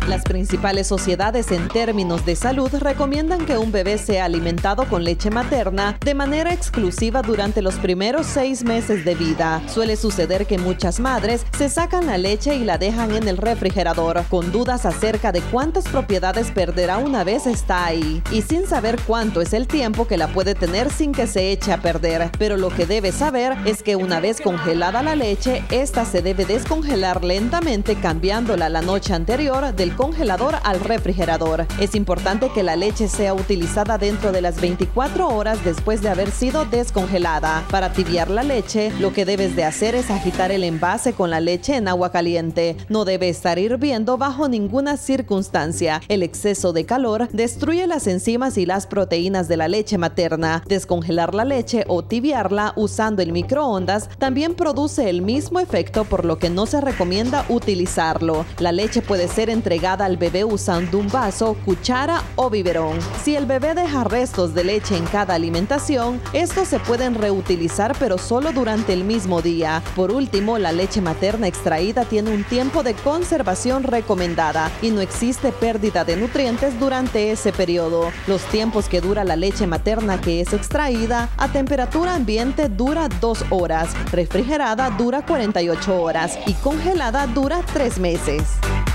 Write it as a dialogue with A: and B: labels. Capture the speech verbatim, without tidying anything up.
A: Las principales sociedades en términos de salud recomiendan que un bebé sea alimentado con leche materna de manera exclusiva durante los primeros seis meses de vida. Suele suceder que muchas madres se sacan la leche y la dejan en el refrigerador, con dudas acerca de cuántas propiedades perderá una vez está ahí, y sin saber cuánto es el tiempo que la puede tener sin que se eche a perder. Pero lo que debe saber es que una vez congelada la leche, esta se debe descongelar lentamente cambiándola la noche anterior del congelador al refrigerador. Es importante que la leche sea utilizada dentro de las veinticuatro horas después de haber sido descongelada. Para tibiar la leche, lo que debes de hacer es agitar el envase con la leche en agua caliente. No debe estar hirviendo bajo ninguna circunstancia. El exceso de calor destruye las enzimas y las proteínas de la leche materna. Descongelar la leche o tibiarla usando el microondas también produce el mismo efecto, por lo que no se recomienda utilizarlo. La leche puede ser entregada al bebé usando un vaso, cuchara o biberón. Si el bebé deja restos de leche en cada alimentación, estos se pueden reutilizar, pero solo durante el mismo día. Por último, la leche materna extraída tiene un tiempo de conservación recomendada y no existe pérdida de nutrientes durante ese periodo. Los tiempos que dura la leche materna que es extraída a temperatura ambiente dura dos horas, refrigerada dura cuarenta y ocho horas y congelada dura tres meses.